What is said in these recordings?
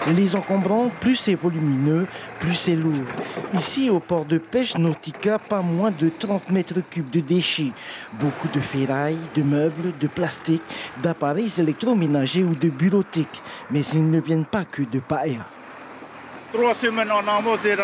Les encombrants, plus c'est volumineux, plus c'est lourd. Ici, au port de pêche Nautica, pas moins de 30 mètres cubes de déchets. Beaucoup de ferrailles, de meubles, de plastique, d'appareils électroménagers ou de bureautiques. Mais ils ne viennent pas que de Paea. 3 semaines en amont de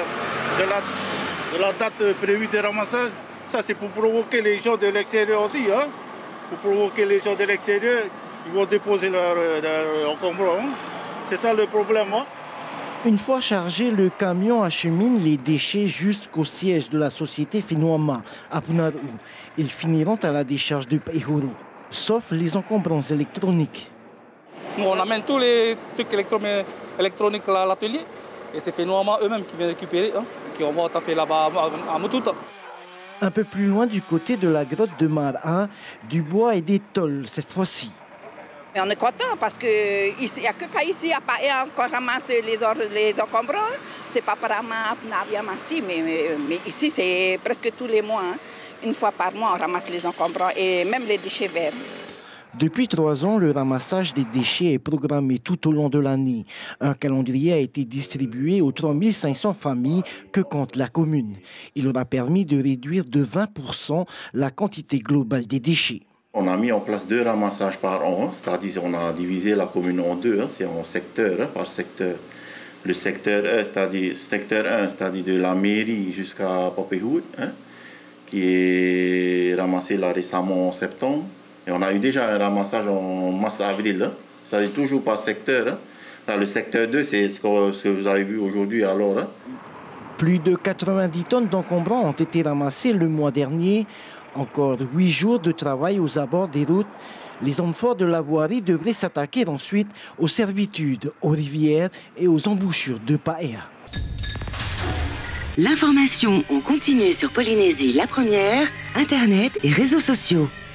la date prévue de ramassage, ça c'est pour provoquer les gens de l'extérieur aussi. Hein? Pour provoquer les gens de l'extérieur, ils vont déposer leur encombrants. Hein? C'est ça le problème. Hein? Une fois chargé, le camion achemine les déchets jusqu'au siège de la société Finoama à Punaru. Ils finiront à la décharge de Paihuru, sauf les encombrants électroniques. Nous, on amène tous les trucs électroniques à l'atelier et c'est Finoama eux-mêmes qui viennent récupérer, hein, qui on va taffer là-bas à Mututa. Un peu plus loin du côté de la grotte de Mara, du bois et des tôles cette fois-ci. Mais on est content parce qu'il n'y a que pas ici à Paea qu'on ramasse les encombrants. C'est pas par Naviamassi, mais ici c'est presque tous les mois. Hein. Une fois par mois, on ramasse les encombrants et même les déchets verts. Depuis 3 ans, le ramassage des déchets est programmé tout au long de l'année. Un calendrier a été distribué aux 3500 familles que compte la commune. Il aura permis de réduire de 20% la quantité globale des déchets. On a mis en place 2 ramassages par an, c'est-à-dire on a divisé la commune en 2, hein, c'est en secteur, par secteur. Le secteur 1, c'est-à-dire de la mairie jusqu'à Papehout, hein, qui est ramassé là récemment en septembre. Et on a eu déjà un ramassage en mars-avril, hein, c'est-à-dire toujours par secteur. Hein. Là, le secteur 2, c'est ce que vous avez vu aujourd'hui alors. Hein. Plus de 90 tonnes d'encombrants ont été ramassés le mois dernier. Encore 8 jours de travail aux abords des routes. Les hommes forts de la voirie devraient s'attaquer ensuite aux servitudes, aux rivières et aux embouchures de Paea. L'information en continu sur Polynésie la première, Internet et réseaux sociaux.